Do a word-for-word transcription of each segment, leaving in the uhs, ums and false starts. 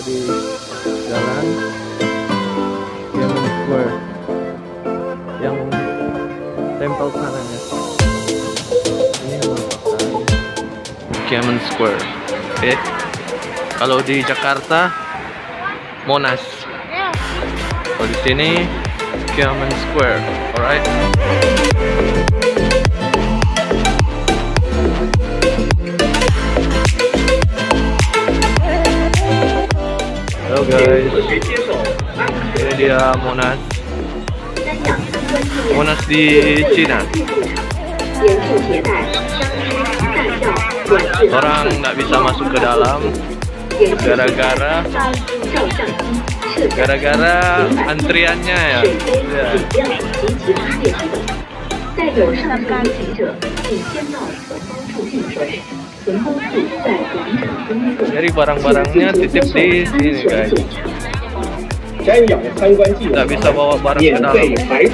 di jalan Xiamen Square yang tempel sananya. Ini merupakan Xiamen Square. Oke. Kalau di Jakarta Monas. Kalau di sini Xiamen Square. Alright. Halo guys, ini dia Monas. Monas di Cina. Orang nggak bisa masuk ke dalam gara-gara gara-gara antriannya ya. Jadi barang-barangnya titip di sini guys. Nggak bisa bawa barang ke dalam.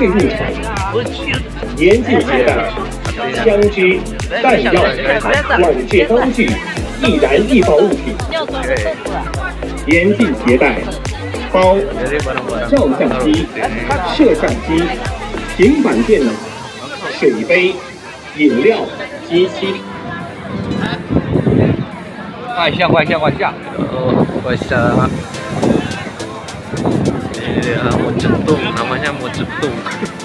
严禁携带枪支、弹药、管制刀具、易燃易爆物品。严禁携带包、照相机、摄像机、平板电脑、水杯、饮料、机器。快下，快下，快下！ Oh, bisa. Ini dia mocetung, namanya mocetung.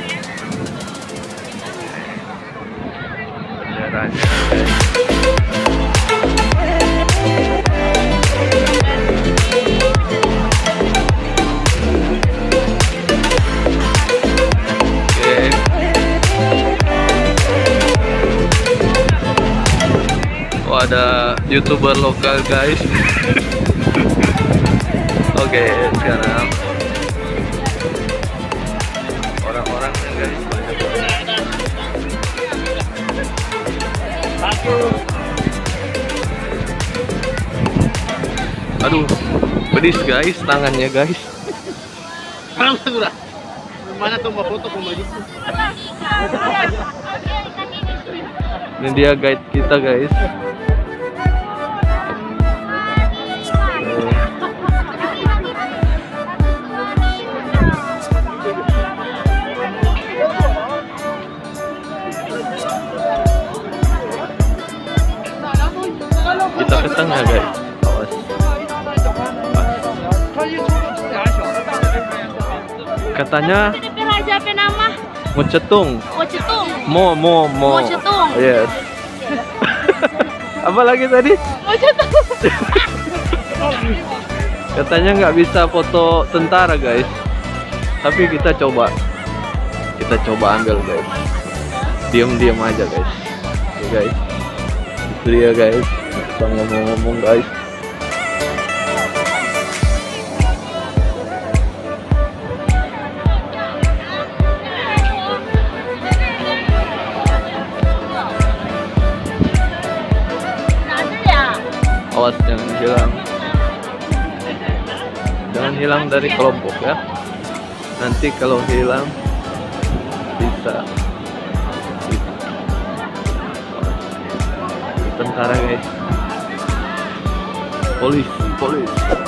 Benderanya guys. Ada YouTuber lokal guys. Oke, sekarang orang-orangnya guys banyak banget. Aduh, pedis guys tangannya guys. Mana tuh mau foto kembali? Ini dia guide kita guys. Kita ke tengah guys. Awas. Katanya mocetung. Mocetung. Mo mo mo. Mocetung. Yes. Apa lagi tadi? Mocetung. Katanya nggak bisa foto tentara guys. Tapi kita coba. Kita coba ambil guys. Diam-diam aja guys. Oke guys. Itu dia guys. Kita ngomong-ngomong guys. Awas jangan hilang. Jangan hilang dari kelompok ya. Nanti kalau hilang bisa tentara guys. Polis, polis.